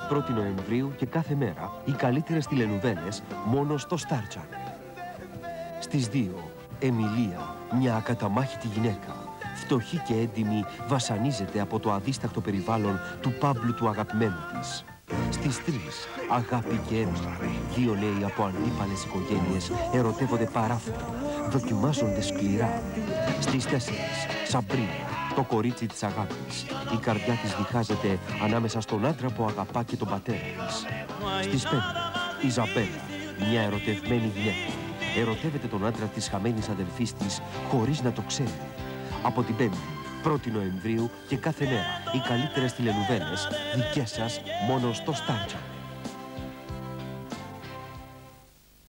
1η Νοεμβρίου και κάθε μέρα οι καλύτερες τηλενουβέλες μόνο στο Star Channel. Στις 2, Εμιλία, μια ακαταμάχητη γυναίκα, φτωχή και έντιμη, βασανίζεται από το αδίστακτο περιβάλλον του Πάμπλου του αγαπημένου της. Στις 3, Αγάπη και αίμα, δύο νέοι από αντίπαλες οικογένειες ερωτεύονται παράφορα, δοκιμάζονται σκληρά. Στις 4, Σαμπρίνα, το κορίτσι της αγάπης. Η καρδιά της διχάζεται ανάμεσα στον άντρα που αγαπά και τον πατέρα της. Στις 5, Ιζαμπέλα, μια ερωτευμένη γυναίκα. Ερωτεύεται τον άντρα της χαμένης αδελφής της χωρίς να το ξέρει. Από την 5η, 1η Νοεμβρίου και κάθε μέρα οι καλύτερες τηλενουβέλες δικές σας μόνο στο Star Channel.